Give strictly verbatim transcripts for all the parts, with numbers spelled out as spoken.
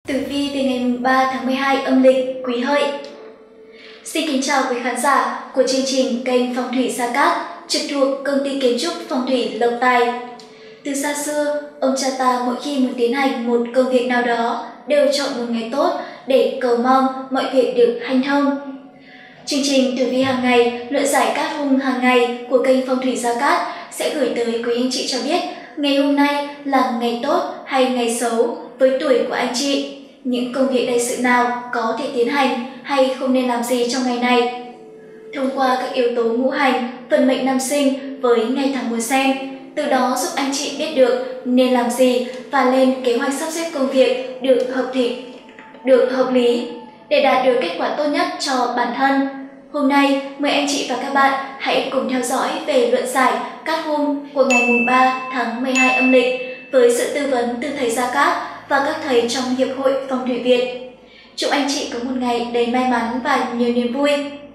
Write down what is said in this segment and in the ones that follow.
Tử vi về ngày ba tháng mười hai âm lịch Quý Hợi. Xin kính chào quý khán giả của chương trình kênh Phong thủy Gia Cát trực thuộc công ty kiến trúc Phong thủy Lộc Tài. Từ xa xưa, ông cha ta mỗi khi muốn tiến hành một công việc nào đó đều chọn một ngày tốt để cầu mong mọi việc được hanh thông. Chương trình tử vi hàng ngày, luận giải cát hung hàng ngày của kênh Phong thủy Gia Cát sẽ gửi tới quý anh chị cho biết ngày hôm nay là ngày tốt hay ngày xấu với tuổi của anh chị, những công việc đại sự nào có thể tiến hành hay không nên làm gì trong ngày này. Thông qua các yếu tố ngũ hành, vận mệnh năm sinh với ngày tháng mùa sen, từ đó giúp anh chị biết được nên làm gì và lên kế hoạch sắp xếp công việc được hợp thị, được hợp lý để đạt được kết quả tốt nhất cho bản thân. Hôm nay, mời anh chị và các bạn hãy cùng theo dõi về luận giải cát hung của ngày ba tháng mười hai âm lịch với sự tư vấn từ thầy Gia Cát và các thầy trong Hiệp hội Phong thủy Việt. Chúc anh chị có một ngày đầy may mắn và nhiều niềm vui.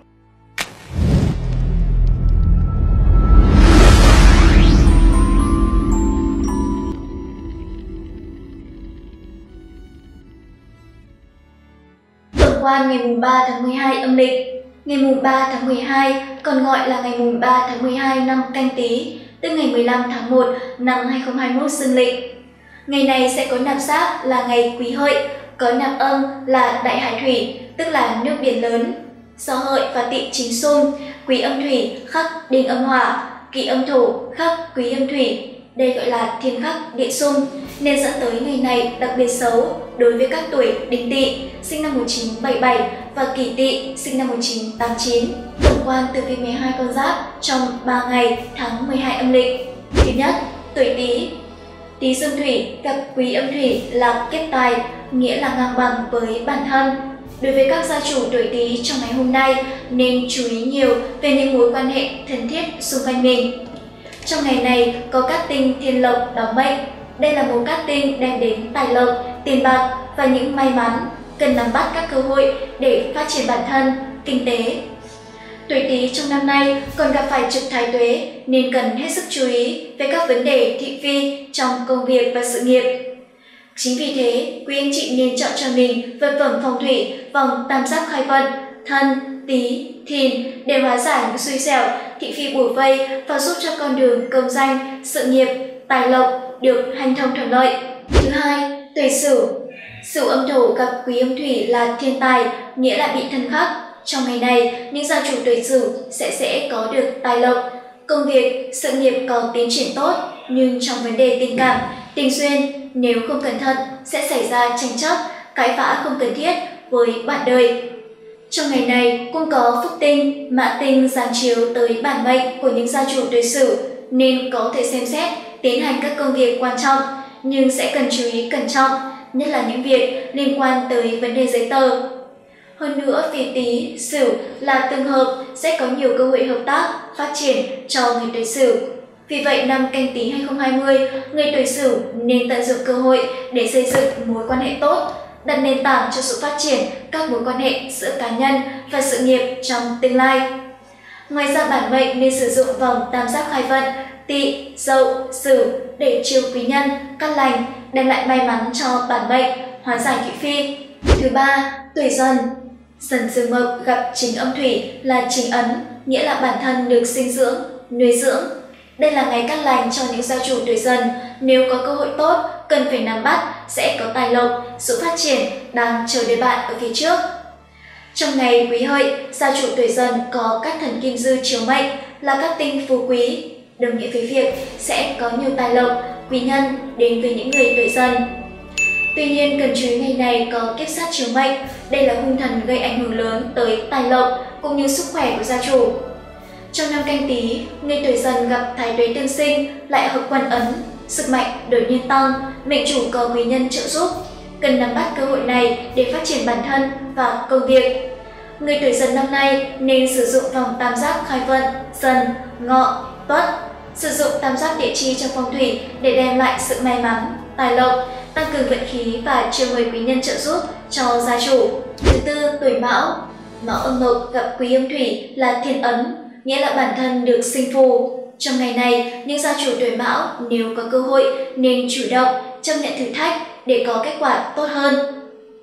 Tổng quan ngày ba tháng mười hai âm lịch. Ngày ba tháng mười hai còn gọi là ngày ba tháng mười hai năm Canh Tý, tức ngày mười lăm tháng một năm hai nghìn không trăm hai mươi mốt dương lịch. Ngày này sẽ có nạp giáp là ngày Quý Hợi, có nạp âm là Đại Hải Thủy, tức là nước biển lớn. Do Hợi và Tỵ chính xung, Quý âm thủy khắc Đinh âm hỏa, Kỷ âm thổ khắc Quý âm thủy, đây gọi là thiên khắc địa xung, nên dẫn tới ngày này đặc biệt xấu đối với các tuổi Đinh Tỵ sinh năm một nghìn chín trăm bảy mươi bảy và Kỷ Tỵ sinh năm một nghìn chín trăm tám mươi chín. Tổng quan tử vi mười hai con giáp trong ba ngày tháng mười hai âm lịch. Thứ nhất, tuổi Tý. Tý dương thủy gặp Quý âm thủy là kiếp tài, nghĩa là ngang bằng với bản thân. Đối với các gia chủ tuổi Tý trong ngày hôm nay nên chú ý nhiều về những mối quan hệ thân thiết xung quanh mình. Trong ngày này có cát tinh thiên lộc đóng mệnh. Đây là một cát tinh đem đến tài lộc, tiền bạc và những may mắn, cần nắm bắt các cơ hội để phát triển bản thân, kinh tế. Tuổi Tý trong năm nay còn gặp phải trực thái tuế nên cần hết sức chú ý về các vấn đề thị phi trong công việc và sự nghiệp. Chính vì thế, quý anh chị nên chọn cho mình vật phẩm phong thủy vòng tam giác khai vận Thân, Tý, Thìn để hóa giải những xui xẻo, thị phi bủa vây và giúp cho con đường công danh, sự nghiệp, tài lộc được hanh thông thuận lợi. Thứ hai, tuổi Sửu. Sửu âm thổ gặp Quý âm thủy là thiên tài, nghĩa là bị thân khắc. Trong ngày này, những gia chủ tuổi Sửu sẽ sẽ có được tài lộc, công việc, sự nghiệp có tiến triển tốt, nhưng trong vấn đề tình cảm, tình duyên, nếu không cẩn thận sẽ xảy ra tranh chấp, cãi vã không cần thiết với bạn đời. Trong ngày này cũng có phúc tinh, mã tinh giáng chiếu tới bản mệnh của những gia chủ tuổi Sửu nên có thể xem xét tiến hành các công việc quan trọng, nhưng sẽ cần chú ý cẩn trọng, nhất là những việc liên quan tới vấn đề giấy tờ. Hơn nữa, vì Tý, Sửu là tương hợp sẽ có nhiều cơ hội hợp tác, phát triển cho người tuổi Sửu. Vì vậy, năm Canh Tý hai nghìn không trăm hai mươi, người tuổi Sửu nên tận dụng cơ hội để xây dựng mối quan hệ tốt, đặt nền tảng cho sự phát triển các mối quan hệ giữa cá nhân và sự nghiệp trong tương lai. Ngoài ra, bản mệnh nên sử dụng vòng tam giác khai vận Tỵ, Dậu, Sửu để chiêu quý nhân, cát lành, đem lại may mắn cho bản mệnh, hóa giải thị phi. Thứ ba, tuổi Dần. Dần dương mộc gặp chính âm thủy là chính ấn, nghĩa là bản thân được sinh dưỡng, nuôi dưỡng. Đây là ngày cát lành cho những gia chủ tuổi Dần, nếu có cơ hội tốt, cần phải nắm bắt, sẽ có tài lộc, sự phát triển đang chờ đợi bạn ở phía trước. Trong ngày Quý Hợi, gia chủ tuổi Dần có các thần kim dư chiếu mệnh là các tinh phú quý, đồng nghĩa với việc sẽ có nhiều tài lộc, quý nhân đến với những người tuổi Dần. Tuy nhiên, cần chú ý ngày này có kiếp sát chiếu mệnh, đây là hung thần gây ảnh hưởng lớn tới tài lộc cũng như sức khỏe của gia chủ. Trong năm Canh Tý, người tuổi Dần gặp thái tuế tương sinh lại hợp quan ấn, sức mạnh đột nhiên tăng, mệnh chủ có quý nhân trợ giúp, cần nắm bắt cơ hội này để phát triển bản thân và công việc. Người tuổi Dần năm nay nên sử dụng vòng tam giác khai vận Dần, Ngọ, Tuất, sử dụng tam giác địa chi trong phong thủy để đem lại sự may mắn, tài lộc, tăng cường vận khí và chiêu mời quý nhân trợ giúp cho gia chủ. Thứ tư, tuổi Mão. Mão âm mộc gặp Quý âm thủy là thiên ấn, nghĩa là bản thân được sinh phù. Trong ngày này, những gia chủ tuổi Mão nếu có cơ hội nên chủ động chấp nhận thử thách để có kết quả tốt hơn.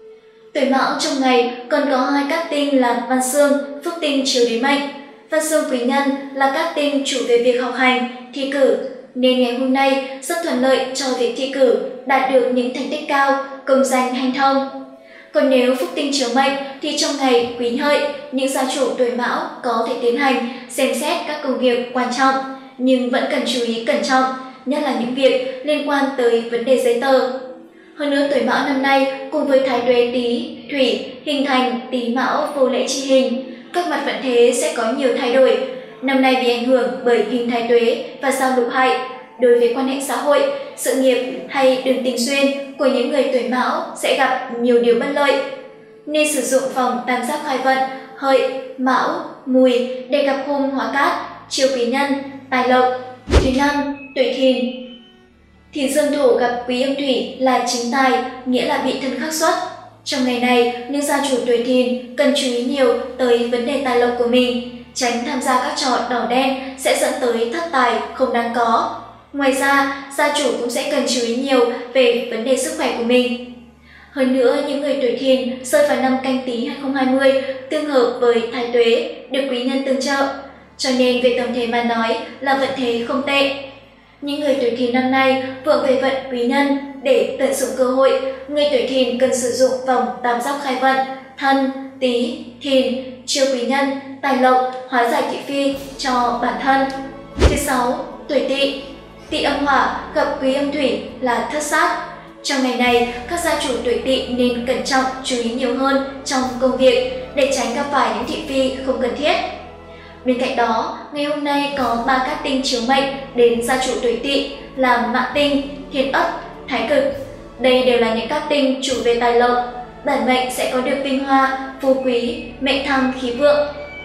Tuổi Mão trong ngày còn có hai cát tinh là Văn Xương, Phúc tinh chiếu đến mệnh. Văn Xương quý nhân là cát tinh chủ về việc học hành, thi cử, nên ngày hôm nay rất thuận lợi cho việc thi cử, đạt được những thành tích cao, công danh hanh thông. Còn nếu Phúc tinh chiếu mệnh thì trong ngày Quý Hợi, những gia chủ tuổi Mão có thể tiến hành xem xét các công việc quan trọng, nhưng vẫn cần chú ý cẩn trọng, nhất là những việc liên quan tới vấn đề giấy tờ. Hơn nữa, tuổi Mão năm nay cùng với Thái Tuế Tý, Thủy hình thành Tý Mão vô lễ chi hình, các mặt vận thế sẽ có nhiều thay đổi. Năm nay bị ảnh hưởng bởi hình Thái Tuế và sao Lục Hại, đối với quan hệ xã hội, sự nghiệp hay đường tình duyên của những người tuổi Mão sẽ gặp nhiều điều bất lợi. Nên sử dụng vòng tam giác khai vận Hợi, Mão, Mùi để gặp hung hóa cát, chiêu quý nhân, tài lộc. Thứ năm, tuổi Thìn. Thìn dương thổ gặp quý âm thủy là chính tài, nghĩa là bị thân khắc xuất. Trong ngày này, những gia chủ tuổi Thìn cần chú ý nhiều tới vấn đề tài lộc của mình, tránh tham gia các trò đỏ đen sẽ dẫn tới thất tài không đáng có. Ngoài ra, gia chủ cũng sẽ cần chú ý nhiều về vấn đề sức khỏe của mình. Hơn nữa, những người tuổi Thìn rơi vào năm Canh Tý hai không hai không tương hợp với Thái Tuế, được quý nhân tương trợ, cho nên về tổng thể mà nói là vận thế không tệ. Những người tuổi Thìn năm nay vượng về vận quý nhân, để tận dụng cơ hội, người tuổi Thìn cần sử dụng vòng tam giác khai vận Thân, Tý, Thìn, chiêu quý nhân, tài lộc, hóa giải thị phi cho bản thân. Thứ sáu, tuổi Tỵ. Tỵ âm hỏa gặp quý âm thủy là thất sát. Trong ngày này, các gia chủ tuổi Tỵ nên cẩn trọng chú ý nhiều hơn trong công việc để tránh gặp phải những thị phi không cần thiết. Bên cạnh đó, ngày hôm nay có ba cát tinh chiếu mệnh đến gia chủ tuổi Tỵ là Mã tinh, Thiên ất, Thái cực. Đây đều là những cát tinh chủ về tài lộc. Bản mệnh sẽ có được vinh hoa, phú quý, mệnh thăng khí vượng.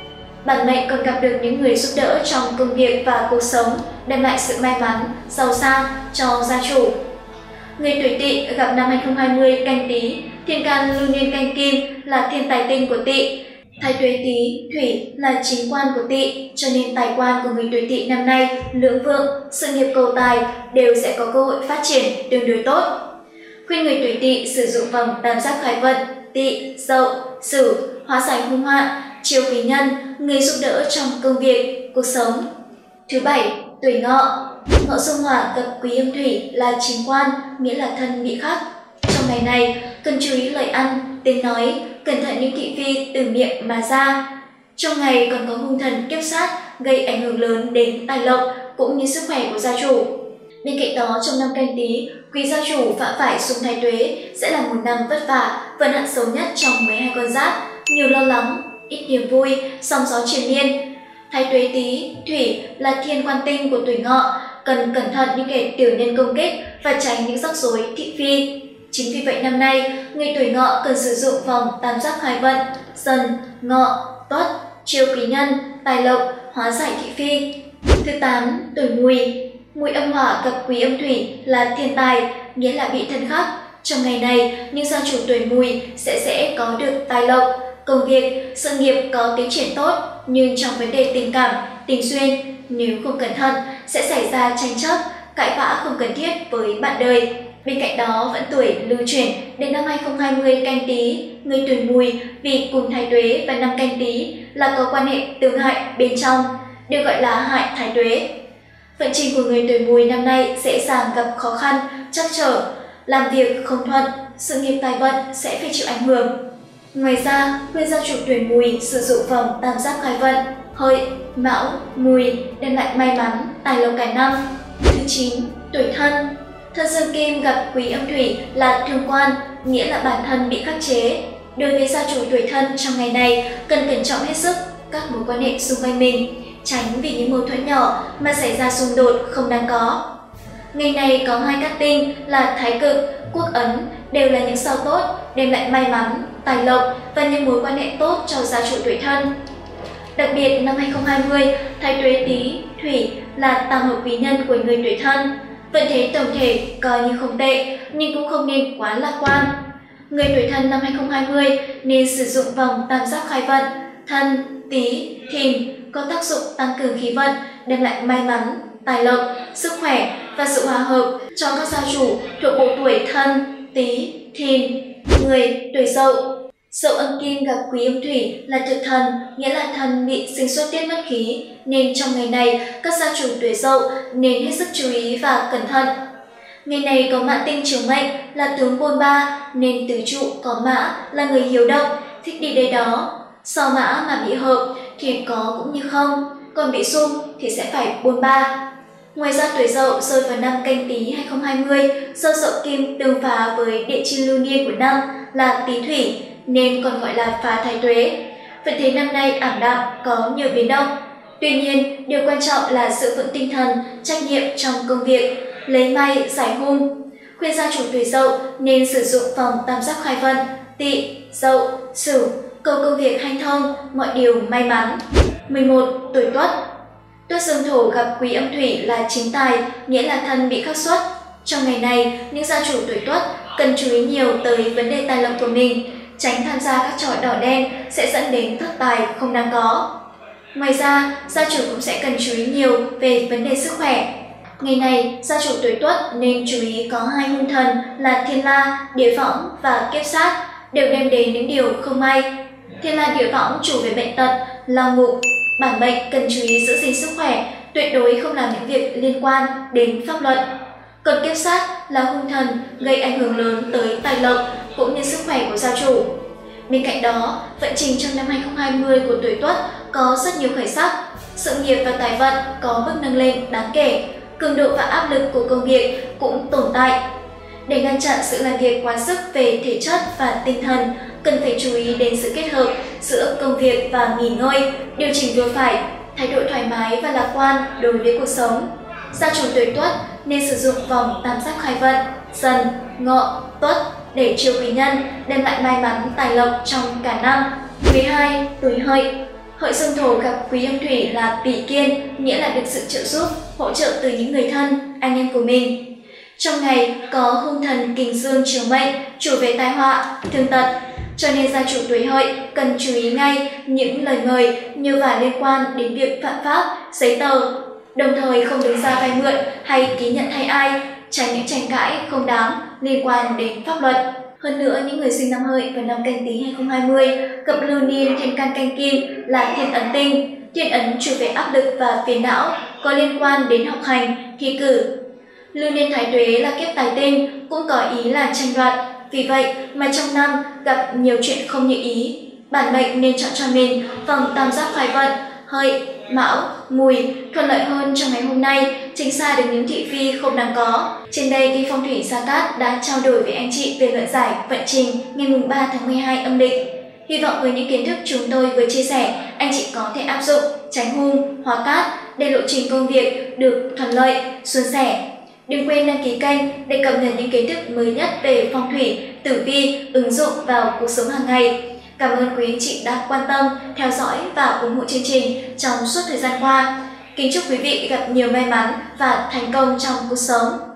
Bản mệnh còn gặp được những người giúp đỡ trong công việc và cuộc sống, đem lại sự may mắn, giàu sang cho gia chủ. Người tuổi Tỵ gặp năm hai không hai không Canh Tý, thiên can lưu niên canh kim là thiên tài tinh của Tỵ. Thái Tuế Tý, Thủy là chính quan của Tỵ, cho nên tài quan của người tuổi Tỵ năm nay lưỡng vượng, sự nghiệp cầu tài đều sẽ có cơ hội phát triển tương đối tốt. Khuyên người tuổi Tỵ sử dụng vòng tam giác khai vận Tỵ, Dậu, Sửu, hóa giải hung họa, chiêu quý nhân, người giúp đỡ trong công việc, cuộc sống. Thứ bảy, tuổi Ngọ. Ngọ xung hỏa gặp quý âm thủy là chính quan, nghĩa là thân bị khắc. Trong ngày này, cần chú ý lời ăn, tiếng nói, cẩn thận những thị phi từ miệng mà ra. Trong ngày còn có hung thần kiếp sát gây ảnh hưởng lớn đến tài lộc cũng như sức khỏe của gia chủ. Bên cạnh đó, trong năm Canh Tý, quý gia chủ phạm phải xung Thái Tuế sẽ là một năm vất vả, vận hạn xấu nhất trong mười hai con giáp, nhiều lo lắng, ít niềm vui, sóng gió triền miên. Thái Tuế Tý, Thủy là thiên quan tinh của tuổi Ngọ, cần cẩn thận những kẻ tiểu nhân công kích và tránh những rắc rối thị phi. Chính vì vậy năm nay, người tuổi Ngọ cần sử dụng vòng tam giác khai vận Dần, Ngọ, Tuất, chiêu quý nhân, tài lộc, hóa giải thị phi. Thứ tám, tuổi Mùi. Mùi âm hỏa gặp quý âm thủy là thiên tài, nghĩa là bị thân khắc. Trong ngày này, những gia chủ tuổi Mùi sẽ sẽ có được tài lộc, công việc, sự nghiệp có tiến triển tốt, nhưng trong vấn đề tình cảm, tình duyên, nếu không cẩn thận sẽ xảy ra tranh chấp, cãi vã không cần thiết với bạn đời. Bên cạnh đó, vẫn tuổi lưu chuyển đến năm hai không hai không Canh Tý, người tuổi Mùi vì cùng Thái Tuế và năm Canh Tý là có quan hệ tương hại bên trong, được gọi là hại Thái Tuế. Vận trình của người tuổi Mùi năm nay dễ dàng gặp khó khăn, trắc trở, làm việc không thuận, sự nghiệp tài vận sẽ phải chịu ảnh hưởng. Ngoài ra, khuyên gia chủ tuổi Mùi sử dụng vòng tam giác khai vận Hợi, Mão, Mùi đem lại may mắn, tài lộc cả năm. Thứ chín, tuổi Thân. Thân dương kim gặp quý âm thủy là thương quan, nghĩa là bản thân bị khắc chế. Đối với gia chủ tuổi Thân trong ngày này, cần cẩn trọng hết sức các mối quan hệ xung quanh mình, tránh vì những mâu thuẫn nhỏ mà xảy ra xung đột không đáng có. Ngày này có hai cát tinh là Thái cực, Quốc ấn đều là những sao tốt, đem lại may mắn, tài lộc và những mối quan hệ tốt cho gia chủ tuổi Thân. Đặc biệt năm hai không hai không, Thái Tuế Tý, Thủy là tam hợp quý nhân của người tuổi Thân. Vận thế tổng thể coi như không tệ, nhưng cũng không nên quá lạc quan. Người tuổi Thân năm hai không hai không nên sử dụng vòng tam giác khai vận Thân, Tý, Thìn có tác dụng tăng cường khí vận, đem lại may mắn, tài lộc, sức khỏe và sự hòa hợp cho các gia chủ thuộc bộ tuổi Thân, Tý, Thìn. Người tuổi Dậu. Dậu âm kim gặp quý âm thủy là thực thần, nghĩa là thần bị sinh xuất tiết mất khí, nên trong ngày này các gia chủ tuổi Dậu nên hết sức chú ý và cẩn thận. Ngày này có mã tinh chiếu mệnh là tướng bôn ba, nên tứ trụ có mã là người hiếu động, thích đi đây đó. Sau mã mà bị hợp thì có cũng như không, còn bị xung thì sẽ phải bôn ba. Ngoài ra tuổi Dậu rơi vào năm Canh Tý hai không hai không do Dậu kim tương phá với địa chi lưu niên của năm là Tý Thủy, nên còn gọi là phá thái tuế. Vận thế năm nay ảm đạm, có nhiều biến động. Tuy nhiên, điều quan trọng là sự vững tinh thần, trách nhiệm trong công việc, lấy may giải hung. Khuyên gia chủ tuổi Dậu nên sử dụng vòng tam giác khai vận, Tỵ, Dậu, Sửu, cầu công việc hanh thông, mọi điều may mắn. mười một. Tuổi Tuất. Tuất dương thổ gặp quý âm thủy là chính tài, nghĩa là thân bị khắc xuất. Trong ngày này, những gia chủ tuổi Tuất cần chú ý nhiều tới vấn đề tài lộc của mình, tránh tham gia các trò đỏ đen sẽ dẫn đến thất tài không đáng có. Ngoài ra, gia chủ cũng sẽ cần chú ý nhiều về vấn đề sức khỏe. Ngày này, gia chủ tuổi Tuất nên chú ý có hai hung thần là Thiên La, Địa Võng và Kiếp Sát đều đem đến những điều không may. Thiên La Địa Võng chủ về bệnh tật, lao ngục, bản mệnh cần chú ý giữ gìn sức khỏe, tuyệt đối không làm những việc liên quan đến pháp luật. Còn Kiếp Sát là hung thần gây ảnh hưởng lớn tới tài lộc cũng như sức khỏe của gia chủ. Bên cạnh đó, vận trình trong năm hai không hai không của tuổi Tuất có rất nhiều khởi sắc, sự nghiệp và tài vận có bước nâng lên đáng kể, cường độ và áp lực của công việc cũng tồn tại. Để ngăn chặn sự làm việc quá sức về thể chất và tinh thần, cần phải chú ý đến sự kết hợp giữa công việc và nghỉ ngơi, điều chỉnh vừa phải, thái độ thoải mái và lạc quan đối với cuộc sống. Gia chủ tuổi Tuất nên sử dụng vòng tam giác khai vận, Dần, Ngọ, Tuất để chiêu quý nhân, đem lại may mắn tài lộc trong cả năm. mười hai. Tuổi Hợi. Hợi dương thổ gặp quý âm thủy là Bỉ Kiên, nghĩa là được sự trợ giúp, hỗ trợ từ những người thân, anh em của mình. Trong ngày có hung thần Kình Dương chiếu mệnh, chủ về tai họa, thương tật, cho nên gia chủ tuổi Hợi cần chú ý ngay những lời mời như và liên quan đến việc phạm pháp, giấy tờ, đồng thời không đứng ra vay mượn hay ký nhận thay ai, tránh những tranh cãi không đáng liên quan đến pháp luật. Hơn nữa, những người sinh năm Hợi vào năm Canh Tý hai không hai không gặp lưu niên thiên can canh kim là thiên ấn tinh, thiên ấn chủ về áp lực và phiền não, có liên quan đến học hành, thi cử. Lưu niên thái tuế là kiếp tài tinh, cũng có ý là tranh đoạt, vì vậy mà trong năm gặp nhiều chuyện không như ý. Bản mệnh nên chọn cho mình vòng tam giác khai vận, Hợi, Mão, Mùi thuận lợi hơn trong ngày hôm nay, tránh xa được những thị phi không đáng có. Trên đây, kênh Phong thủy Gia Cát đã trao đổi với anh chị về luận giải vận trình ngày ba tháng mười hai âm lịch. Hy vọng với những kiến thức chúng tôi vừa chia sẻ, anh chị có thể áp dụng, tránh hung, hóa cát để lộ trình công việc được thuận lợi, suôn sẻ. Đừng quên đăng ký kênh để cập nhật những kiến thức mới nhất về phong thủy, tử vi, ứng dụng vào cuộc sống hàng ngày. Cảm ơn quý anh chị đã quan tâm, theo dõi và ủng hộ chương trình trong suốt thời gian qua. Kính chúc quý vị gặp nhiều may mắn và thành công trong cuộc sống.